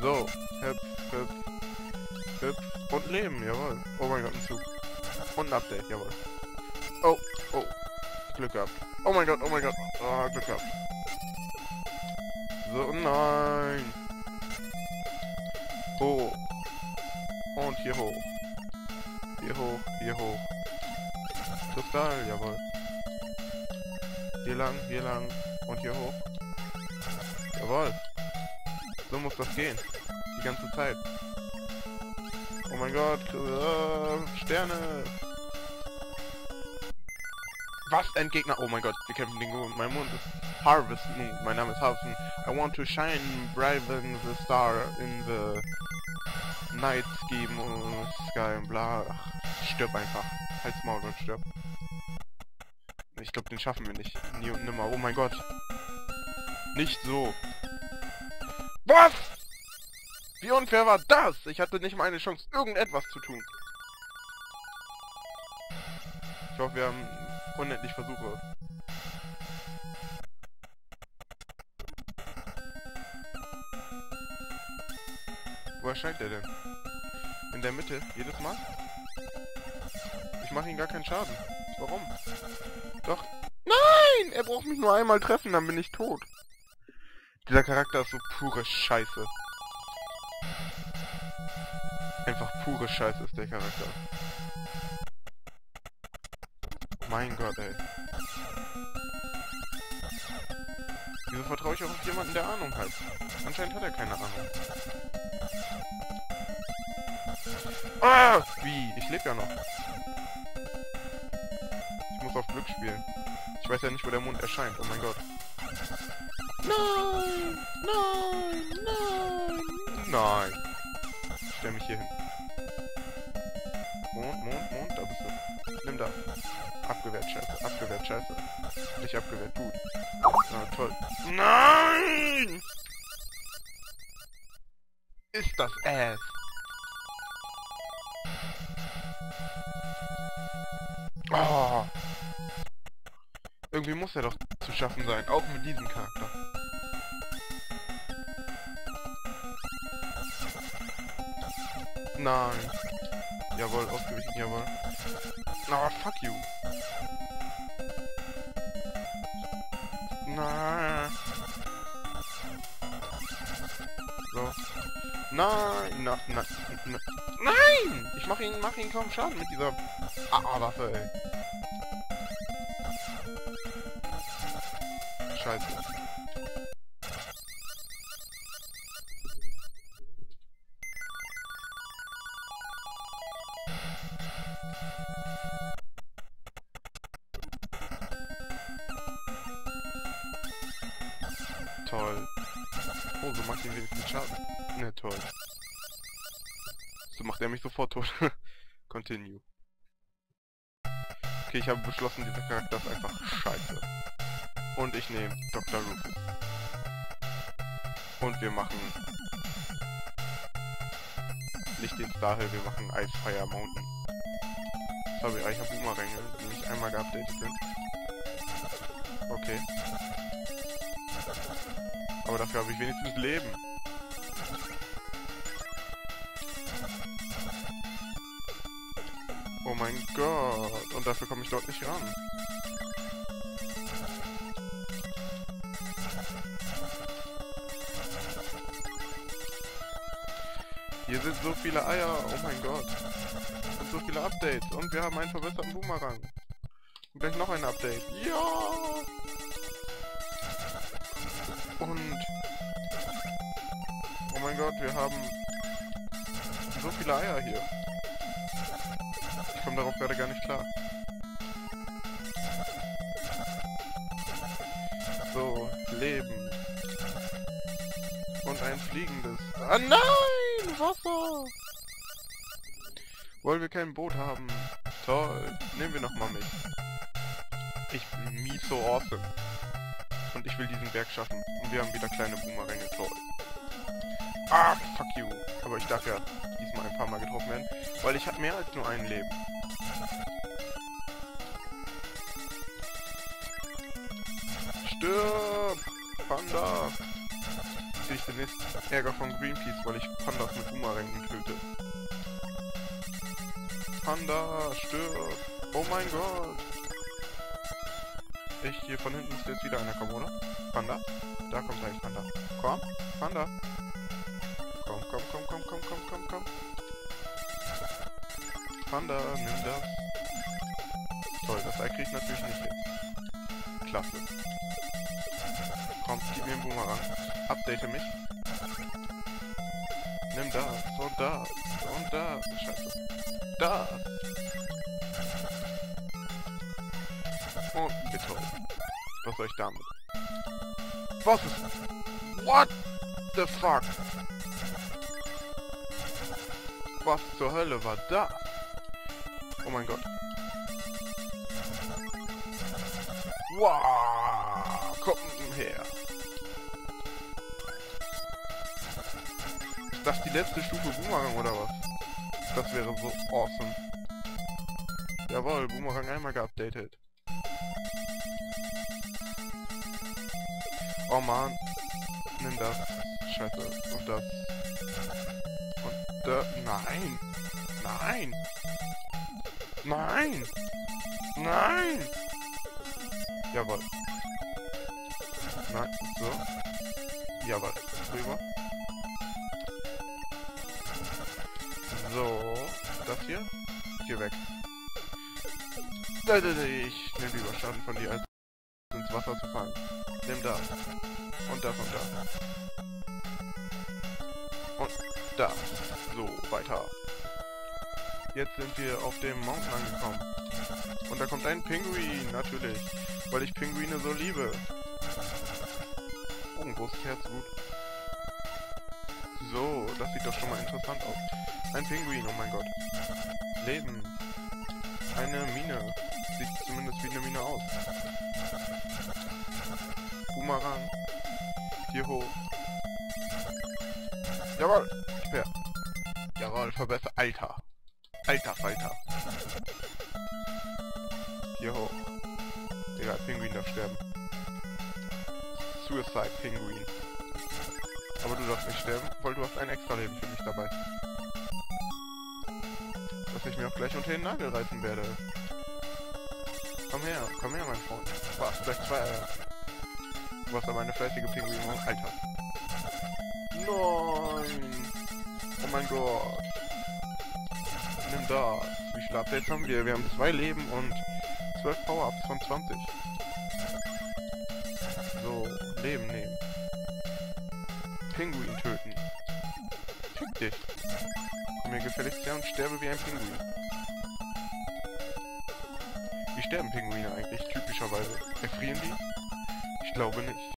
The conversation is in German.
So, hüpf, hüpf, hüpf und leben, jawohl. Oh mein Gott, ein Zug. Und ein Update, jawohl. Oh, oh, Glück gehabt. Oh mein Gott, oh, Glück gehabt. So, nein. Hoch. Und hier hoch. Hier hoch, hier hoch. Kristall, jawohl. Hier lang und hier hoch. Jawohl. So muss das gehen. Die ganze Zeit. Oh mein Gott. Sterne. Was? Endgegner? Oh mein Gott. Wir kämpfen den Guru. Mein Mund ist Harvest Moon. Mein Name ist Harvest Moon. I want to shine bright than the star in the night scheme sky. Bla. Stirb einfach. Halt's Maul und stirb. Ich glaube, den schaffen wir nicht. Nie und nimmer. Oh mein Gott. Nicht so. Was? Wie unfair war das? Ich hatte nicht mal eine Chance, irgendetwas zu tun. Ich hoffe, wir haben unendlich Versuche. Wo erscheint der denn? In der Mitte? Jedes Mal? Ich mache ihm gar keinen Schaden. Warum? Doch. Nein! Er braucht mich nur einmal treffen, dann bin ich tot. Dieser Charakter ist so pure Scheiße. Einfach pure Scheiße ist der Charakter. Mein Gott, ey. Wieso vertraue ich auch auf jemanden, der Ahnung hat? Anscheinend hat er keine Ahnung. Ah! Wie? Ich lebe ja noch. Ich muss auf Glück spielen. Ich weiß ja nicht, wo der Mond erscheint. Oh mein Gott. Nein! Nein! Nein! Nein! Ich stell mich hier hin. Mond, da bist du. Nimm das. Abgewehrt, scheiße. Abgewehrt, scheiße. Nicht abgewehrt, gut. Na, toll. Nein! Ist das Ass. Oh. Irgendwie muss er doch zu schaffen sein, auch mit diesem Charakter. Nein. Jawohl, ausgewichen, jawohl. Oh, fuck you. Nein. So. Nein. Nein! Ich mach ihn kaum Schaden mit dieser Waffe, ey. Scheiße. Toll. Oh, so macht ihn wenigstens Schaden. Ne, toll. So macht er mich sofort tot. Continue. Okay, ich habe beschlossen, dieser Charakter ist einfach scheiße. Und ich nehme Dr. Rufus. Und wir machen nicht den Starhill, wir machen Icefire Mountain. Sorry, ich habe Boomeränge, die nicht einmal geupdatet sind. Okay. Aber dafür habe ich wenigstens Leben. Oh mein Gott. Und dafür komme ich dort nicht ran. Hier sind so viele Eier. Oh mein Gott. Und so viele Updates. Und wir haben einen verbesserten Boomerang. Und gleich noch ein Update. Ja! Und... oh mein Gott, wir haben so viele Eier hier. Ich komme darauf gerade gar nicht klar. So, Leben. Und ein fliegendes... ah nein! Wasser! Wollen wir kein Boot haben? Toll. Nehmen wir nochmal mich. Ich bin me so awesome. Und ich will diesen Berg schaffen. Und wir haben wieder kleine Boomeränge. Toll. Ah, fuck you. Aber ich darf ja diesmal ein paar Mal getroffen werden. Weil ich habe mehr als nur ein Leben. Stirb! Panda! kriege ich demnächst Ärger von Greenpeace, weil ich Pandas mit Boomerang töte. Panda, stirb! Oh mein Gott! Echt, hier von hinten müsste jetzt wieder einer kommen, oder? Panda? Da kommt gleich Panda. Komm, Panda! Komm, komm, komm, komm, komm, komm, komm, komm! Panda, nimm das! Toll, das Ei krieg ich natürlich nicht jetzt. Klasse. Komm, gib mir einen Boomerang. Update mich. Nimm das und das und das. Scheiße. Das. Und bitte. Was soll ich damit? Was ist... What the fuck? Was zur Hölle war das? Oh mein Gott. Wow! Komm her! Ist das die letzte Stufe Boomerang oder was? Das wäre so awesome. Jawohl, Boomerang einmal geupdatet. Oh man. Nimm das. Scheiße. Und das. Und das. Nein! Nein! Nein! Nein! Jawohl. Nein, so. Jawohl. Rüber. So. Das hier. Hier weg. Ich nehme lieber Schaden von dir, als ins Wasser zu fallen. Nimm das. Und das und das. Und das. So, weiter. Jetzt sind wir auf dem Mountain angekommen. Und da kommt ein Pinguin, natürlich. Weil ich Pinguine so liebe. Oh, ein großes Herz, gut. So, das sieht doch schon mal interessant aus. Ein Pinguin, oh mein Gott. Leben. Eine Mine. Sieht zumindest wie eine Mine aus. Boomerang. Hier hoch. Jawohl. Fair. Jawohl, verbessert. Alter. Alter Falter. Hier hoch. Digga, Pinguin darf sterben. Suicide Pinguin. Aber du darfst nicht sterben, weil du hast ein extra Leben für mich dabei. Dass ich mir auch gleich unter den Nagel reißen werde. Komm her, mein Freund. Was, gleich 2 Eier. Du warst aber eine fleißige Pinguin, Alter. Nein! Oh mein Gott. Nimm das. Wie viele Updates haben wir? Wir haben 2 Leben und 12 Power-Ups von 20. So, Leben nehmen. Pinguin töten. Fick dich. Komm mir gefälligst her und sterbe wie ein Pinguin. Wie sterben Pinguine eigentlich typischerweise? Erfrieren die? Ich glaube nicht.